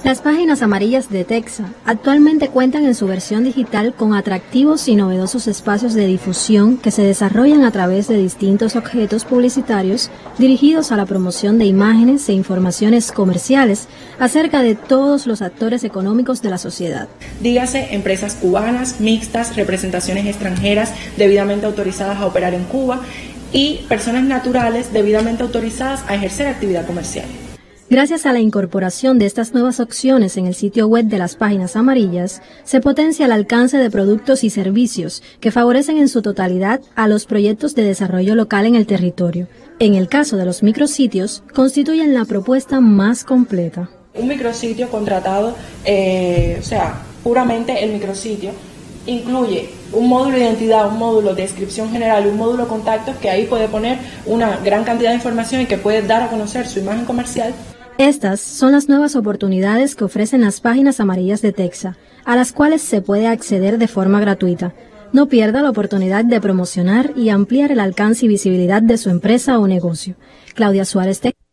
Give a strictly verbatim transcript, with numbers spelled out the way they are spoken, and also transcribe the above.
Las páginas amarillas de Texa actualmente cuentan en su versión digital con atractivos y novedosos espacios de difusión que se desarrollan a través de distintos objetos publicitarios dirigidos a la promoción de imágenes e informaciones comerciales acerca de todos los actores económicos de la sociedad. Dígase empresas cubanas, mixtas, representaciones extranjeras debidamente autorizadas a operar en Cuba y personas naturales debidamente autorizadas a ejercer actividad comercial. Gracias a la incorporación de estas nuevas opciones en el sitio web de las páginas amarillas, se potencia el alcance de productos y servicios que favorecen en su totalidad a los proyectos de desarrollo local en el territorio. En el caso de los micrositios, constituyen la propuesta más completa. Un micrositio contratado, eh, o sea, puramente el micrositio, incluye un módulo de identidad, un módulo de descripción general y un módulo de contactos que ahí puede poner una gran cantidad de información y que puede dar a conocer su imagen comercial. Estas son las nuevas oportunidades que ofrecen las páginas amarillas de Texa, a las cuales se puede acceder de forma gratuita. No pierda la oportunidad de promocionar y ampliar el alcance y visibilidad de su empresa o negocio. Claudia Suárez, Texa.